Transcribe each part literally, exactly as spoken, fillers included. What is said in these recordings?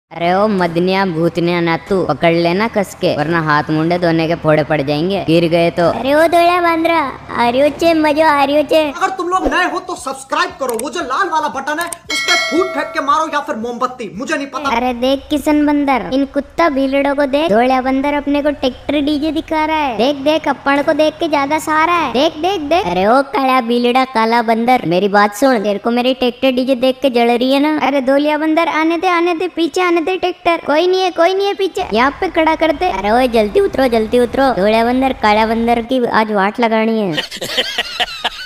अरे ओ मदनिया भूतनिया ना तू पकड़ लेना कस के, वरना हाथ मुंडे धोने के फोड़े पड़ जाएंगे गिर गए तो। अरे ओ धोला बांद्रा आरियो चे मजो आरियो चे। अगर तुम लोग नए हो तो सब्सक्राइब करो, वो जो लाल वाला बटन है उस पे फूट फेंक के मारो या फिर मोमबत्ती, मुझे नहीं पता। अरे देख किशन बंदर, इन कुत्ता भीलड़ों को देख, धोला बंदर अपने को ट्रैक्टर डीजे दिखा रहा है। देख देख अपन को देख के ज्यादा सहारा है, देख देख देख। अरे ओ काला भीलड़ा काला बंदर, मेरी बात सुन, तेरे को मेरी ट्रैक्टर डीजे देख के जल रही है ना। अरे धोलिया बंदर आने दे आने दे, पीछे आने दे ट्रैक्टर, कोई नहीं है कोई नहीं है पीछे, यहाँ पे खड़ा करते। अरे ओए जल्दी उतरो जल्दी उतरो, धोला बंदर काला बंदर की आज वाट लगानी है।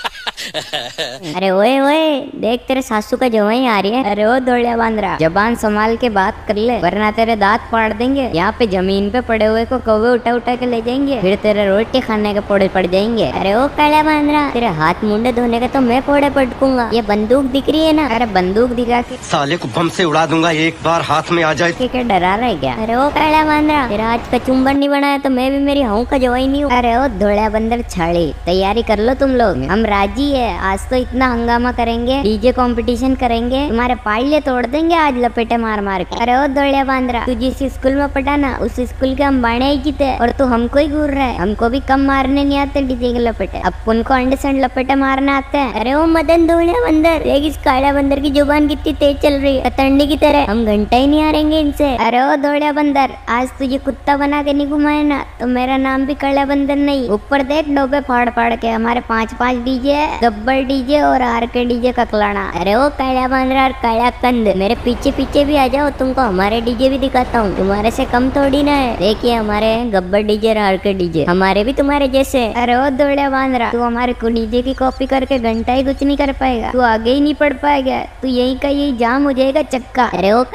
अरे ओए ओए देख तेरे सासू का जवाई आ रही है। अरे ओ धोलिया बांद्रा, जबान संभाल के बात कर ले, वरना तेरे दांत फाड़ देंगे। यहाँ पे जमीन पे पड़े हुए को कौवे उठा उठा के ले जाएंगे, फिर तेरे रोटी खाने के फोड़े पड़ जाएंगे। अरे ओ काला बांद्रा, तेरे हाथ मुंडे धोने के तो मैं फोड़े पटकूंगा। ये बंदूक दिख रही है ना, अरे बंदूक दिखा के साले को बम से उड़ा दूंगा एक बार हाथ में आ जाए। क्या डरा रहा है क्या? अरे ओ काला बांद्रा, तेरा आज कचुम्बर नहीं बनाया तो मैं भी मेरी हूँ का जवाई नहीं हूँ। अरे ओ धोला बंदर छाड़ी, तैयारी कर लो तुम लोग, हम राजी है। आज तो इतना हंगामा करेंगे, डीजे कंपटीशन करेंगे, तुम्हारे पाइले तोड़ देंगे आज लपेटे मार मार के। अरे ओ धोला बांद्रा, तू जिस स्कूल में पढ़ा ना उस स्कूल के हम बाणे ही जीते, और तू हमको ही घूर रहा है। हमको भी कम मारने नहीं आते डीजे के लपेटे, अब उनको अंडरस्टैंड लपेटे मारने आते हैं। अरे ओ मदन धोला बंदर, देख इस काला बंदर की जुबान कितनी तेज चल रही है, कतरनी की तरह, हम घंटा ही नहीं हारेंगे इनसे। अरे ओ धोला बंदर, आज तुझे कुत्ता बना के नहीं घुमाए ना तो मेरा नाम भी काला बंदर नहीं। ऊपर देख डोबे फाड़ फाड़ के, हमारे पांच पांच डीजे है, गब्बर डीजे और आर के डीजे का कलाना। अरे ओ काला बांद्रा और काला कंद, मेरे पीछे पीछे भी आ जाओ, तुमको हमारे डीजे भी दिखाता हूँ, तुम्हारे से कम थोड़ी ना है। देखिए हमारे गब्बर डीजे और आर के डीजे, हमारे भी तुम्हारे जैसे। अरे ओ धोला बांद्रा, तू हमारे को डीजे की कॉपी करके घंटा ही कुछ नहीं कर पाएगा, तू आगे ही नहीं पढ़ पाएगा, तू यही का यही जाम हो जाएगा चक्का। अरे ओ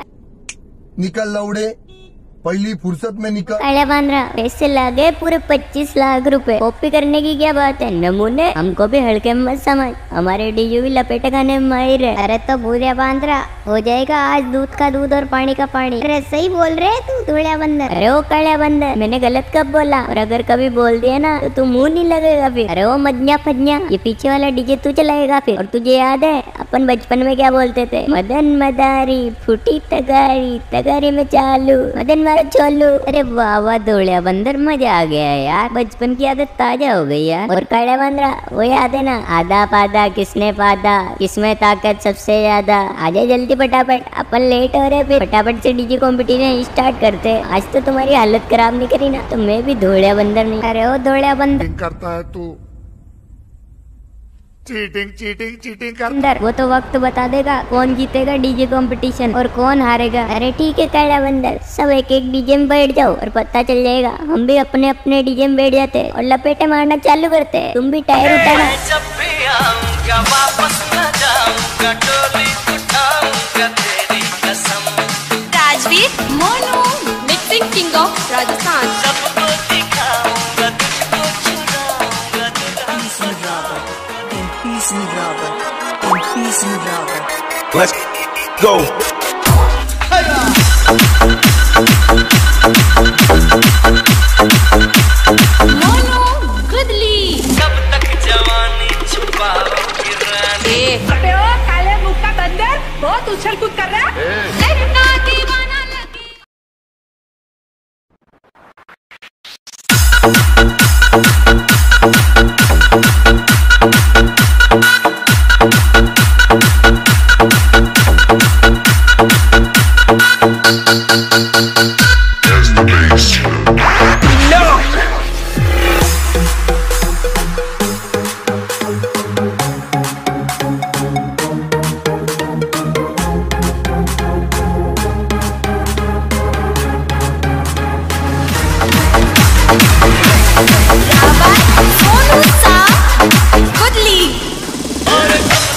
निकल लौड़े, पहली फुर्सत में निकल। काला बांद्रा, पैसे लगे पूरे पच्चीस लाख रुपए, कॉपी करने की क्या बात है, नमूने हमको भी हल्के में मत समझ, हमारे डीजे भी लपेटे खाने में माहिर है। अरे तो भूलिया बांद्रा, हो जाएगा आज दूध का दूध और पानी का पानी। अरे सही बोल रहे तू धोला बंदर। अरे ओ काला बंदर, मैंने गलत कब बोला? और अगर कभी बोल दिया ना तो तू मुंह नहीं लगेगा फिर। अरे ओ मदनिया फदनिया, ये पीछे वाला डीजे तू चलाएगा फिर। और तुझे याद है अपन बचपन में क्या बोलते थे? मदन मदारी फूटी तगारी, तगारी में चालू मदन चलो। अरे वाह वाह धोला बंदर, मजा आ गया यार, बचपन की आदत ताजा हो गई यार। और काला बंदरा, वो याद है ना, आधा पादा किसने पादा, किसमें ताकत सबसे ज्यादा। आजा जल्दी फटाफट, अपन लेट हो रहे, फिर फटाफट से डीजे कॉम्पिटिशन स्टार्ट करते। आज तो तुम्हारी हालत खराब नहीं करी ना तो मैं भी धोला बंदर नहीं। अरे ओ धोला बंदर करता है तू, चीटिंग चीटिंग चीटिंग कर। बंदर, वो तो वक्त बता देगा कौन जीतेगा डीजे कंपटीशन और कौन हारेगा। अरे ठीक है काला बंदर, सब एक एक डीजे में बैठ जाओ और पता चल जाएगा। हम भी अपने अपने डीजे में बैठ जाते और लपेटे मारना चालू करते, तुम भी टायर उठाना। जब भी आऊंगा वापस न जाऊंगा, टोली उठाऊंगा तेरी कसम। Rajveer Monu, mixing king of Rajasthan, सबको दिखाऊंगा, तुझको चुराऊंगा, तुझको Let's go. मोनू गुदली, कब तक जवानी छुपाओगी रानी। अबे ओ काले मुंह का बंदर, बहुत उछल कूद कर रहा है, लगना दीवाना लगी। सोनू सा गुदली।